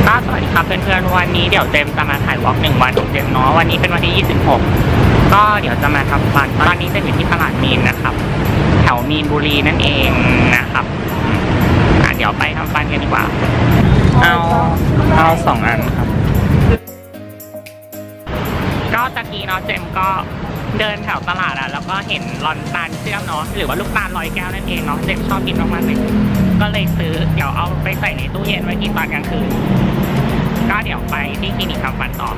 ก็สวัสดีครับเพื่อนๆวันนี้เดี๋ยวเจมจะมาถ่ายวอล์ก1 วันของเจมเนาะวันนี้เป็นวันที่26ก็เดี๋ยวจะมาทำฟันตอนนี้จะอยู่ที่ตลาดมีนนะครับแถวมีนบุรีนั่นเองนะครับเดี๋ยวไปทำฟันกันดีกว่าเอา2 อันครับก็ตะกี้เนาะเจมก็เดินแถวตลาดแล้วก็เห็นลอนตาลเชื่อมเนาะหรือว่าลูกตาล100 แก้วนั่นเองเนาะเจมชอบกินมากๆเลยก็เลยซื้อเดี๋ยวเอาไปใส่ในตู้เย็นไว้กินตอนกลางคืนก็เดี๋ยวไปที่คลินิกทำฟันต่อ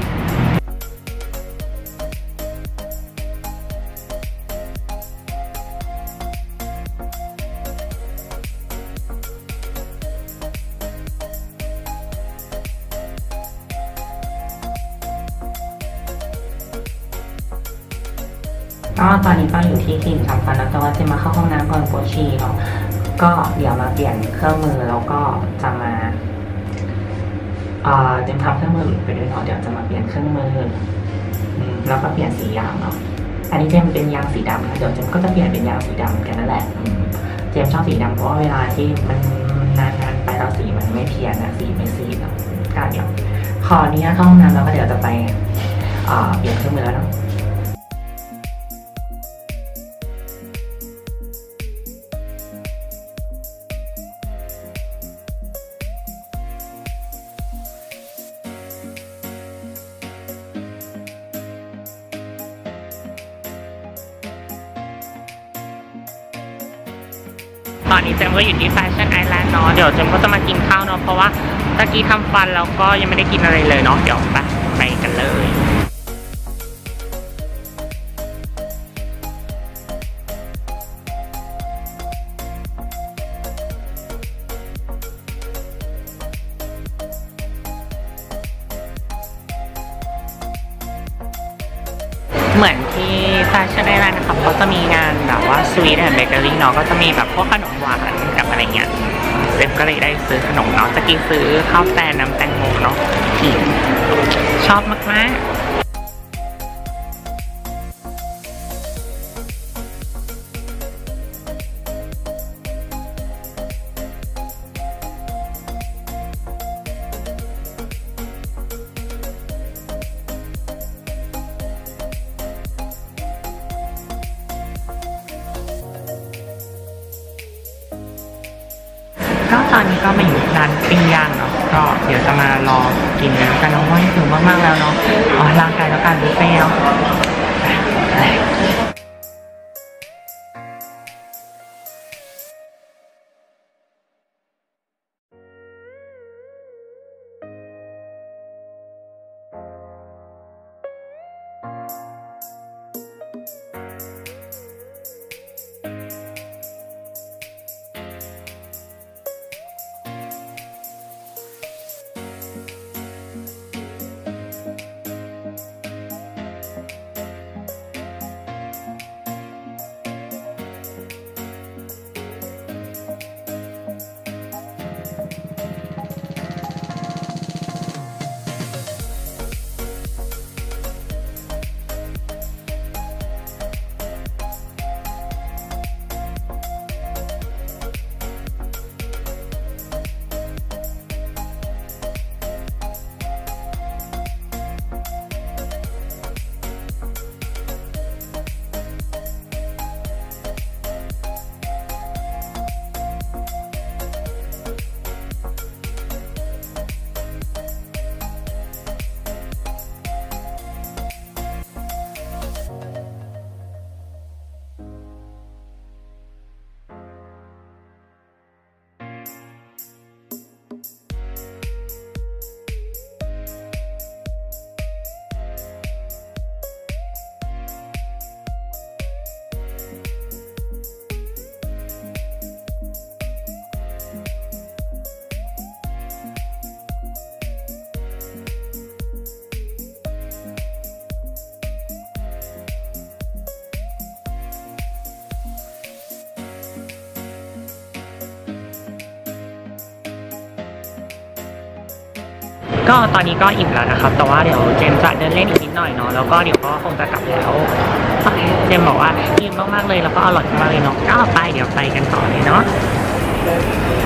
ก็ตอนนี้ก็อยู่ที่คลินิกทำฟันแล้วแต่ว่าจะมาเข้าห้องน้ำก่อนปวดฉี่เนาะก็เดี๋ยวมาเปลี่ยนเครื่องมือแล้วก็จะมาเตรียมทำเครื่องมือไปด้วยเนาะเดี๋ยวจะมาเปลี่ยนเครื่องมือแล้วก็เปลี่ยนสียางเนาะอันนี้เจมเป็นยางสีดำนะเดี๋ยวเจมก็จะเปลี่ยนเป็นยางสีดำกันนั่นแหละเจมชอบสีดำเพราะว่าเวลาที่มันนานๆไปแล้วสีมันไม่เพี้ยนนะสีไม่ซีดเนาะก็เดี๋ยวขอนี้เข้าห้องน้ำแล้วก็เดี๋ยวจะไปเปลี่ยนเครื่องมือแล้วเนาะตอนนี้เจมก็อยู่ที่แฟชั่นไอแลนด์เนาะเดี๋ยวเจมก็จะมากินข้าวเนาะเพราะว่าตะกี้ทำฟันแล้วก็ยังไม่ได้กินอะไรเลยเนาะเดี๋ยวไปกันเลยเหมือนที่แฟชั่นไอแลนด์นะครับเขาจะมีงานแบบว่าสวีทแอนด์เบเกอรี่เนาะก็จะมีแบบพวกขนมหวานกับอะไรเงี้ยเจมก็เลยได้ซื้อขนมเนาะตะกี้ซื้อข้าวแตนน้ำแตงโมเนาะที่ชอบมากๆก็ตอนนี้ก็มาอยู่ร้านปิ้งย่างเนาะก็เดี๋ยวจะมารอกินกันเนาะว่าหิวมากๆแล้วเนาะร่างกายแล้วกันบุฟเฟ่ต์เนาะก็ตอนนี้ก็อิ่มแล้วนะครับแต่ว่าเดี๋ยวเจมจะเดินเล่นอีกนิดหน่อยเนาะแล้วก็เดี๋ยวก็คงจะกลับแล้วเจมบอกว่าอิ่มมากๆเลยแล้วก็อร่อยมากเลยเนาะก็ไปเดี๋ยวไปกันต่อเลยเนาะ